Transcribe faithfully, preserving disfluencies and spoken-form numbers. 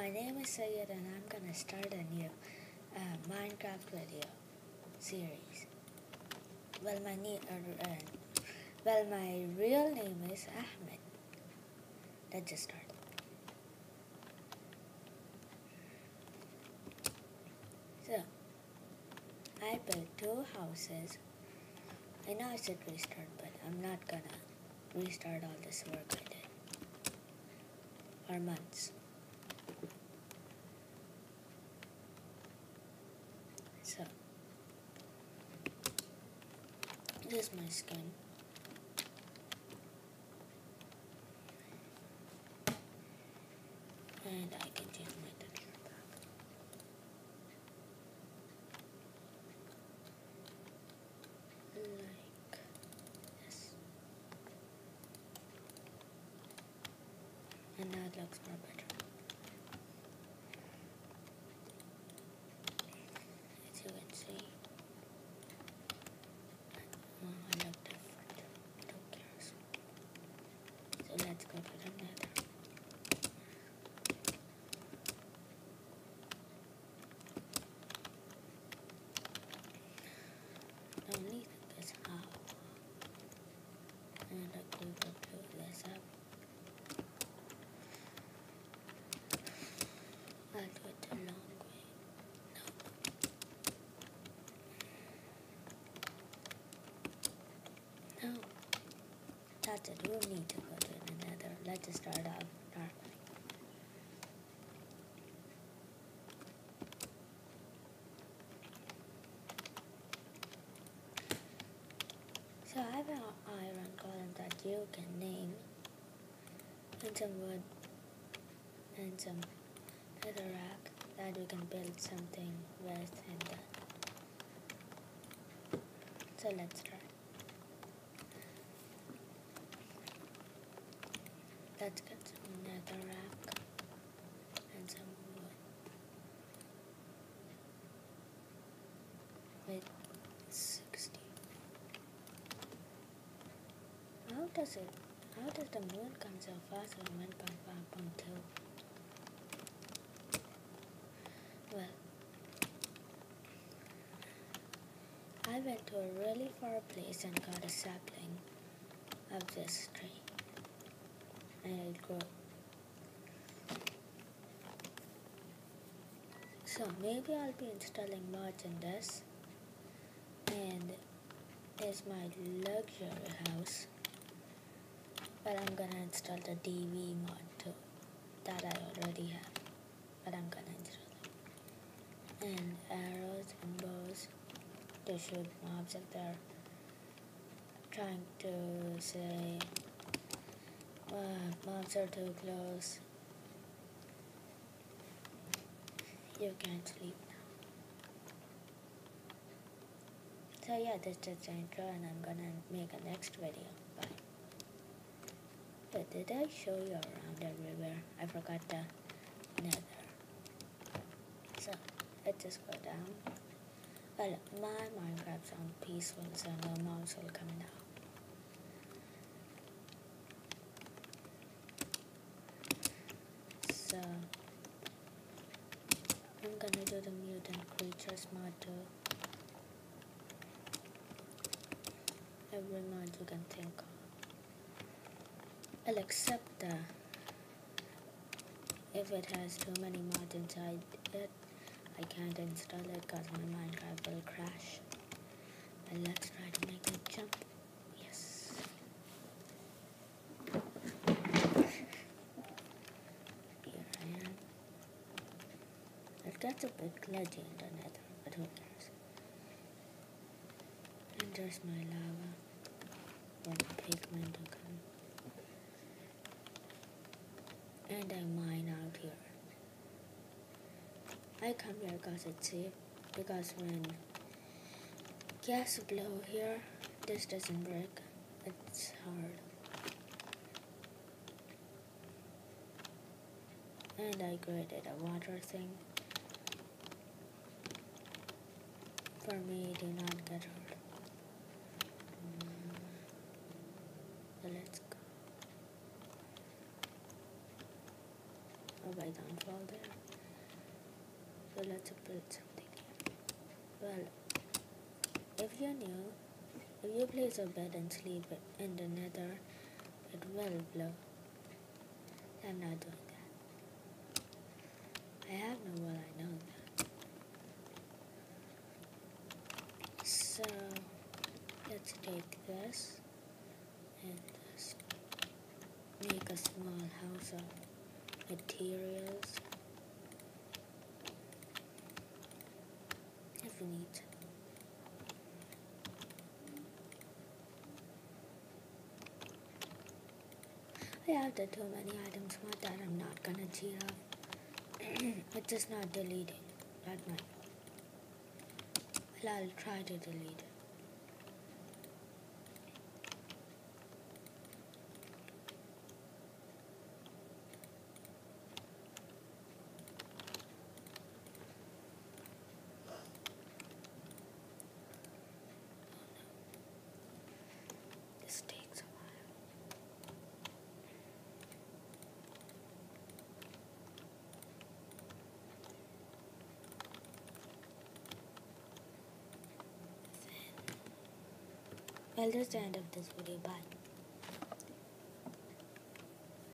my name is Syed and I'm gonna start a new uh, Minecraft video series. Well, my name, uh, uh, well, my real name is Ahmed. Let's just start. So, I built two houses. I know I should restart, but I'm not gonna restart all this work I did for months. So, this is my skin. And I can change my texture back. Like this. And now it looks more better. As you can see, oh, I look different. Who cares? So let's go to the nether. The only thing is how. And I could blow this up. I'll do it the long way. No. No. That's it. We don't need to go to the nether. Let's just start off darkly. So I have an iron column that you can name, and some wood, and some nether rack that we can build something with, and that. So let's try. Let's get some nether rack and some wood with sixty. How does it, how does the moon come so fast on one point five point two? Well, I went to a really far place and got a sapling of this tree. And it grew. So maybe I'll be installing mods in this. And there's my luxury house. But I'm gonna install the D V mod too. That I already have. But I'm gonna install it. And arrows and bows to shoot mobs if they're trying to say uh, mobs are too close. You can't sleep now. So yeah, this is the intro and I'm gonna make a next video. Bye. But did I show you around everywhere? I forgot the nether. So let's just go down. Well, my Minecraft's on peaceful, so no mobs will come down. So I'm gonna do the mutant creatures mod too. Every mod you can think of. Well, except the if it has too many mods inside it, I can't install it because my Minecraft will crash. And let's try to make it jump. Yes. Here I am. It gets a bit glitchy in the nether, but who cares? And there's my lava for the pigment to come. And I mine out here. I come here because it's safe, because when gas blow here, this doesn't break. It's hard. And I created a water thing. For me to not get hurt. So let's go. Oh, I don't fall there. So let's build something here. Well, if you're new, if you place a bed and sleep in the nether, it will blow. I'm not doing that. I have no wool, I know that. So let's take this and just make a small house of materials if we need to. I have the too many items mod that I'm not gonna cheat off. It's just not deleting. That's my fault. Well, I'll try to delete it. This takes a while. Well, that's the end of this video. Bye.